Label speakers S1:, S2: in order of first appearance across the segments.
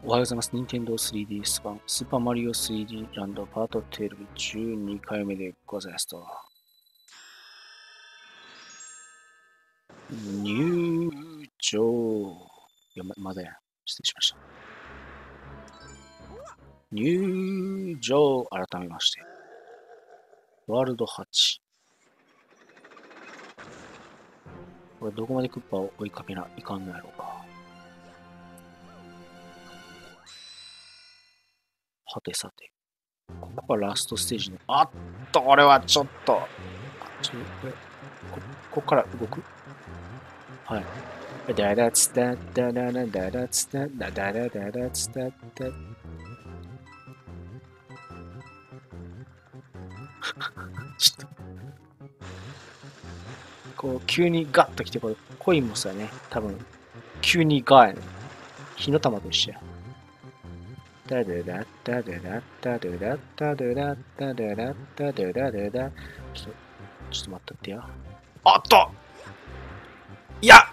S1: おはようございます。任天堂 3DS 版スーパーマリオ 3D ランドパート12、12回目でございますと。入場。いや、まだや。失礼しました。入場。改めまして。ワールド8。これどこまでクッパを追いかけないかんのやろうか。はてさて。ここがラストステージの。あっと、これはちょっと。ここから動く？はい。ダダツダダダダダダツダダダダダダツダダ。ちょっとこう急にガッと来て、これコインもさね、多分急にガーやね。火の玉と一緒や。ダダダダダダダダダダダダダダダダダダダ。ちょっと待ってってや。あっと、いや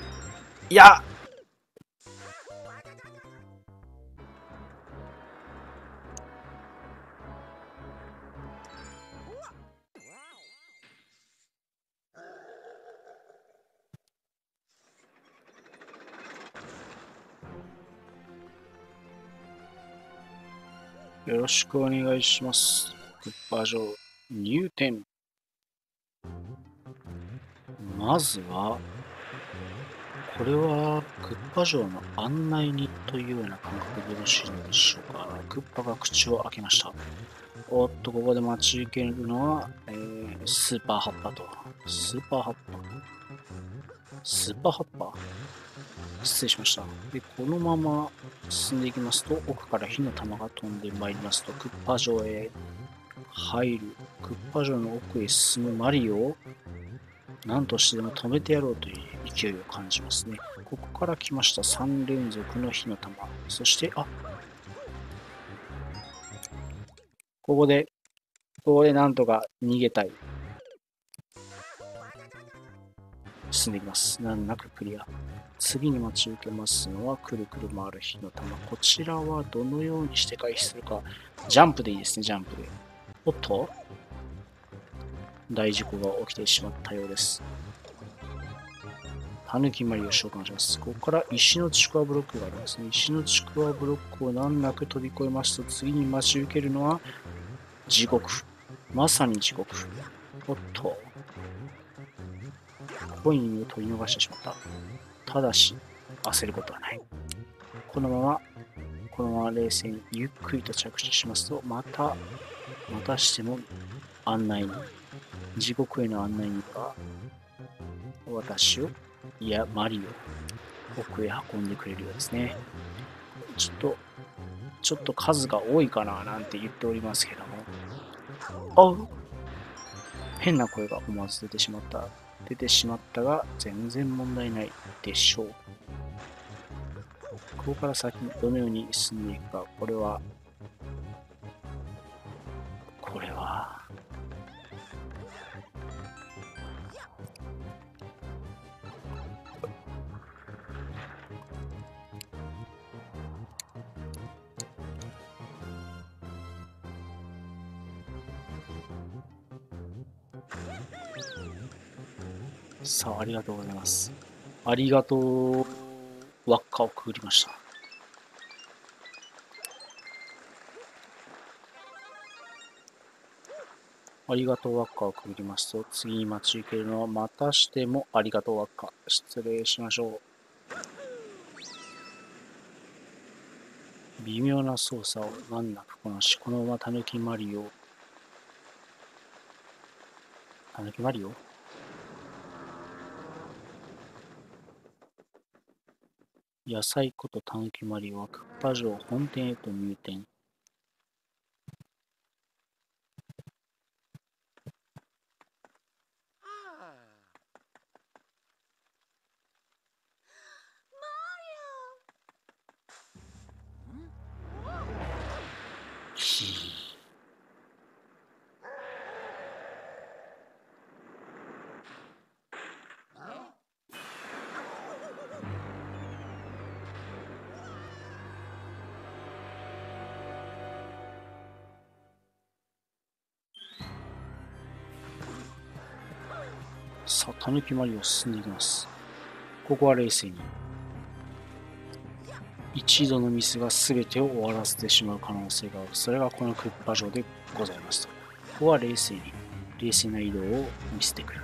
S1: よろしくお願いします。クッパ城入店。まずは、これはクッパ城の案内人というような感覚でよろしいのでしょうか。クッパが口を開けました。おっと、ここで待ち受けるのは、スーパーハッパと。スーパーハッパスーパーハッパ失礼しました。で、このまま進んでいきますと、奥から火の玉が飛んでまいりますと、クッパ城へ入る。クッパ城の奥へ進むマリオを何としてでも止めてやろうという勢いを感じますね。ここから来ました3連続の火の玉。そして、ここでなんとか逃げたい。進んでいきます。難なくクリア。次に待ち受けますのは、くるくる回る火の玉。こちらはどのようにして回避するか。ジャンプでいいですね、ジャンプで。おっと、大事故が起きてしまったようです。タヌキマリを召喚します。ここから石のちくわブロックがありますね。石のちくわブロックを難なく飛び越えますと、次に待ち受けるのは地獄。まさに地獄。おっと、コインを取り逃してしまった。ただし、焦ることはない。このまま冷静にゆっくりと着地しますと、またしても案内人、地獄への案内人が私を、いやマリオ、奥へ運んでくれるようですね。ちょっと数が多いかななんて言っておりますけども、変な声が思わず出てしまったが全然問題ないでしょう。ここから先どのように進んでいくか。これはさあ、ありがとうございます。ありがとう。輪っかをくぐりました。ありがとう輪っかをくぐりますと、次に待ち受けるのはまたしてもありがとう輪っか。失礼しましょう。微妙な操作を難なくこなし、このままたぬきマリオ野菜ことたぬきマリオはクッパ城本店へと入店。 さあ、たぬきマリオ進んでいきます。ここは冷静に。一度のミスが全てを終わらせてしまう可能性がある。それがこのクッパ城でございますと。ここは冷静に、冷静な移動を見せてくる。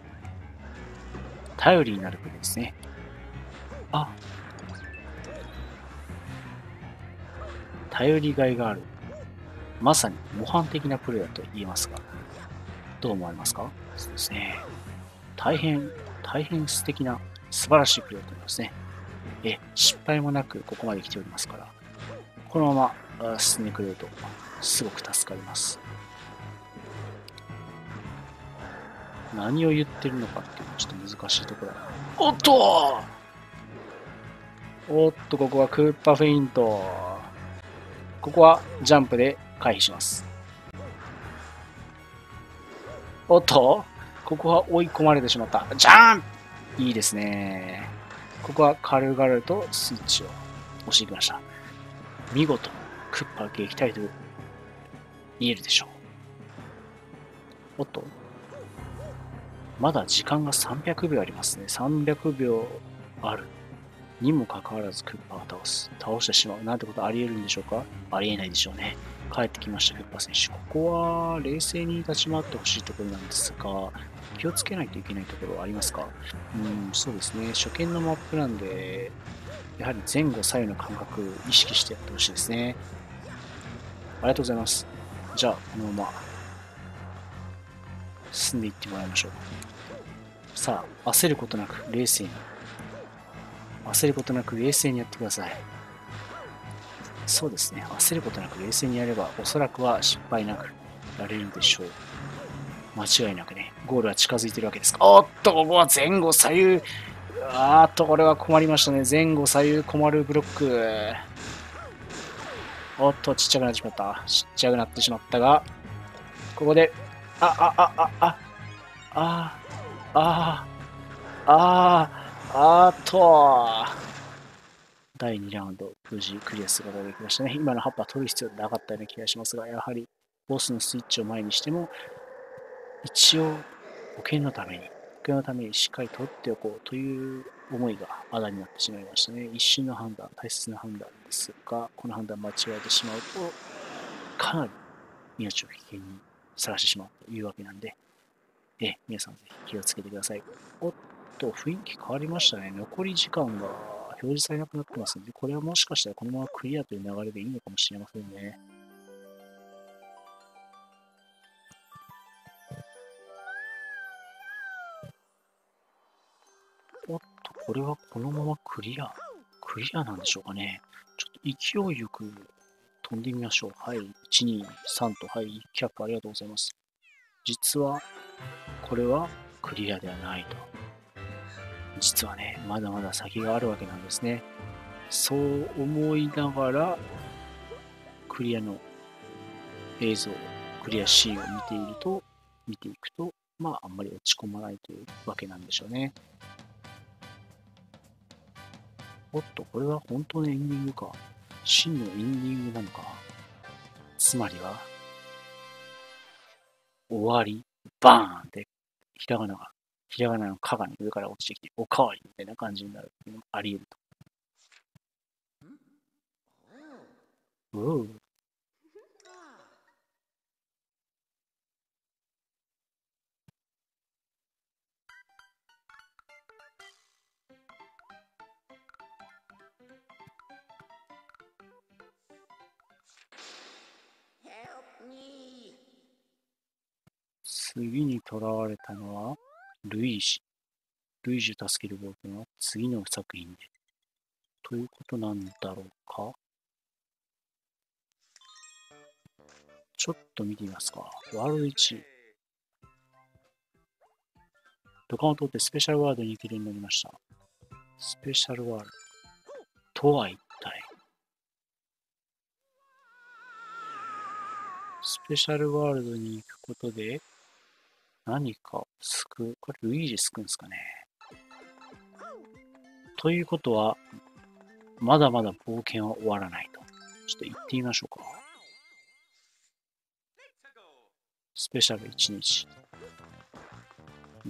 S1: 頼りになるプレーですね。あ、頼りがいがある。まさに模範的なプレーだと言えますが、どう思われますか？そうですね。大変素敵な素晴らしいプレーだと思いますね。失敗もなくここまで来ておりますから、このまま進んでくれるとすごく助かります。何を言ってるのかっていうのはちょっと難しいところだな。おっと、ここはクーパーフェイント。ここはジャンプで回避します。おっと、ここは追い込まれてしまった。ジャンプいいですね。ここは軽々とスイッチを押していきました。見事、クッパ撃退と言えるでしょう。おっと、まだ時間が300秒ありますね。300秒ある。にもかかわらずクッパを倒してしまうなんてことあり得るんでしょうか？ありえないでしょうね。帰ってきましたクッパ選手。ここは冷静に立ち回ってほしいところなんですが、気をつけないといけないところはありますか？そうですね。初見のマップなんで、やはり前後左右の感覚意識してやってほしいですね。ありがとうございます。じゃあ、このまま進んでいってもらいましょう。さあ、焦ることなく冷静に。焦ることなく冷静にやってください。そうですね。焦ることなく冷静にやれば、おそらくは失敗なくやれるでしょう。間違いなくね、ゴールは近づいてるわけです。おっと、ここは前後左右。これは困りましたね。前後左右困るブロック。おっと、ちっちゃくなってしまった。ちっちゃくなってしまったが、ここで、第2ラウンド、無事クリアすることができましたね。今の葉っぱ取る必要なかったような気がしますが、やはりボスのスイッチを前にしても、一応保険のためにしっかり取っておこうという思いがあだになってしまいましたね。一瞬の判断、大切な判断ですが、この判断間違えてしまうと、かなり命を危険にさらしてしまうというわけなんで、皆さんぜひ気をつけてください。おっと、雰囲気変わりましたね。残り時間が表示されなくなってますので、これはもしかしたらこのままクリアという流れでいいのかもしれませんね。おっと、これはこのままクリアなんでしょうかね。ちょっと勢いよく飛んでみましょう。はい、1、2、3と、はい、キャップありがとうございます。実は、これはクリアではないと。実はね、まだまだ先があるわけなんですね。そう思いながら、クリアの映像、クリアシーンを見ていくと、あんまり落ち込まないというわけなんでしょうね。おっと、これは本当のエンディングか。真のエンディングなのか。つまりは、終わり、バーンって、ひらがなのかが上から落ちてきて、おかわりみたいな感じになるっていうのがあり得ると。うう次に囚われたのは、ルイージ。ルイージを助ける冒険は次の作品で。ということなんだろうか。ちょっと見てみますか。ワールド1。土管を通ってスペシャルワールドに行けるようになりました。スペシャルワールドとは一体。スペシャルワールドに行くことで何か救う。これルイージ救うんですかね。ということは、まだまだ冒険は終わらないと。ちょっと行ってみましょうか。スペシャル1日。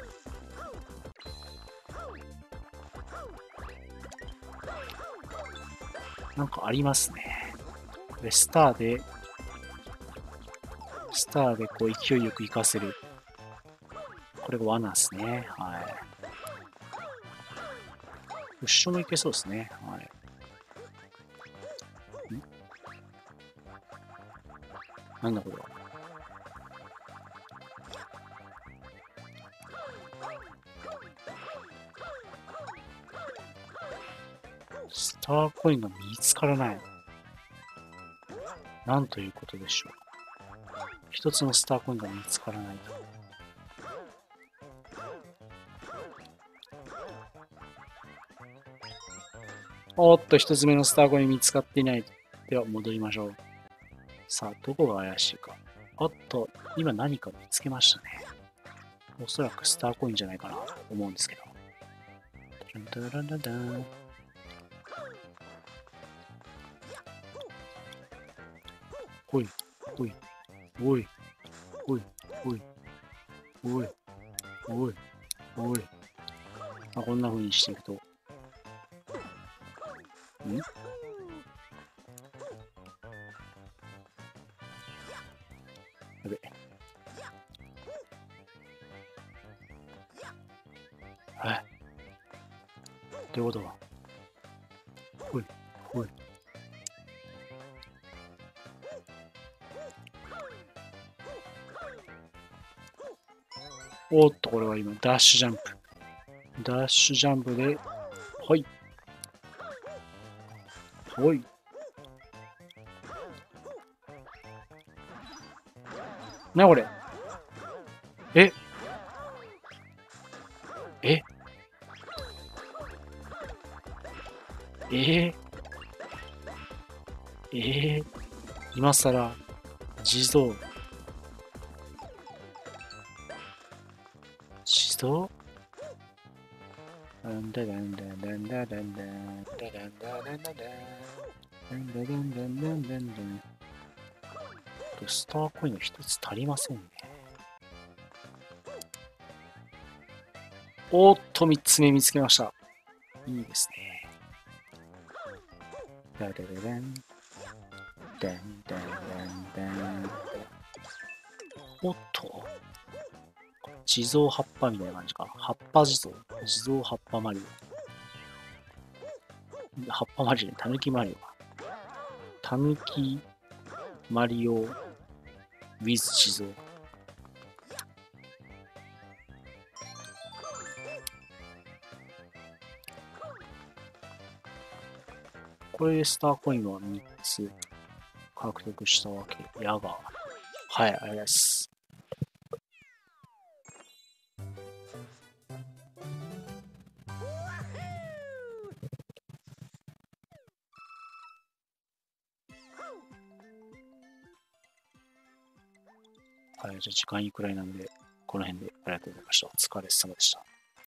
S1: なんかありますね。これスターでこう勢いよく活かせる。これが罠ですね。はい。後ろもいけそうですね。はい。なんだこれは。スターコインが見つからない。なんということでしょう。一つのスターコインが見つからないと。おっと、一つ目のスターコイン見つかっていない。では、戻りましょう。さあ、どこが怪しいか。おっと、今何か見つけましたね。おそらくスターコインじゃないかなと思うんですけど。ダラダラダン。おい、おい、おい、おい、おい、おい、おい、おい。あ、こんな風にしていくと。んやべ。はい。ということは。ほい、ほい。おっと、これは今、ダッシュジャンプ。ダッシュジャンプで、ほい。ほい。な、これ。えええ今さら、地蔵。地蔵スターコインが一つ足りませんね。おっと、三つ目見つけました。いいですね。ダダダダン。ダンダンダンダン。おっと。地蔵葉っぱみたいな感じか。葉っぱ地蔵。地蔵葉っぱマリオ。葉っぱマリオ、たぬきマリオか。たぬきマリオ with 地蔵。これでスターコインは3つ獲得したわけやが。はい、ありがとうございます。はい、じゃあ時間いいくらいなんで、この辺でありがとうございました。お疲れ様でした。